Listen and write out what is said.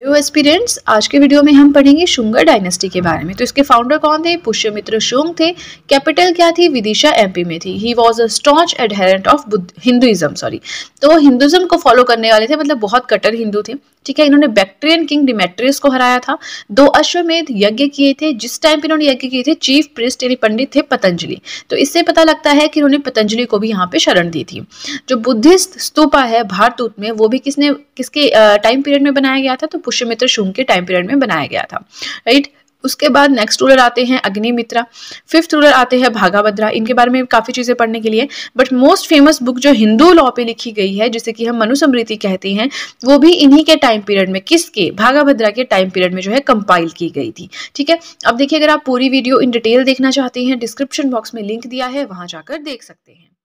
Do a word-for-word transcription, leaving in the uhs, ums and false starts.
Hello aspirants, आज के video में हम पढ़ेंगे शुंग डायनेस्टी के बारे में। तो इसके फाउंडर कौन थे? पुष्यमित्र शुंग थे। कैपिटल क्या थी? विदिशा एमपी में थी। He was a staunch adherent of Hinduism sorry तो हिंदुइज्म को फॉलो करने वाले थे, मतलब बहुत कट्टर हिंदू थे। ठीक है, इन्होंने बैक्ट्रियन किंग डिमेट्रियस को हराया था। दो अश्वमेध यज्ञ किए थे। जिस टाइम पे इन्होंने यज्ञ किए थे, चीफ प्रिस्ट यानी पंडित थे पतंजलि। तो इससे पता लगता है कि इन्होंने पतंजलि को भी यहाँ पे शरण दी थी। जो बुद्धिस्ट स्तूपा है भारतूत में, वो भी किसने किसके टाइम पीरियड में बनाया गया था? तो पुष्यमित्र शुंग के टाइम पीरियड में बनाया गया था। राइट। उसके बाद नेक्स्ट रूलर आते हैं अग्निमित्रा। फिफ्थ रूलर आते हैं भागाभद्रा। इनके बारे में काफी चीजें पढ़ने के लिए, बट मोस्ट फेमस बुक जो हिंदू लॉ पे लिखी गई है, जिसे कि हम मनुस्मृति कहते हैं, वो भी इन्हीं के टाइम पीरियड में, किसके? भागाभद्रा के टाइम पीरियड में जो है कंपाइल की गई थी। ठीक है, अब देखिए, अगर आप पूरी वीडियो इन डिटेल देखना चाहते हैं, डिस्क्रिप्शन बॉक्स में लिंक दिया है, वहां जाकर देख सकते हैं।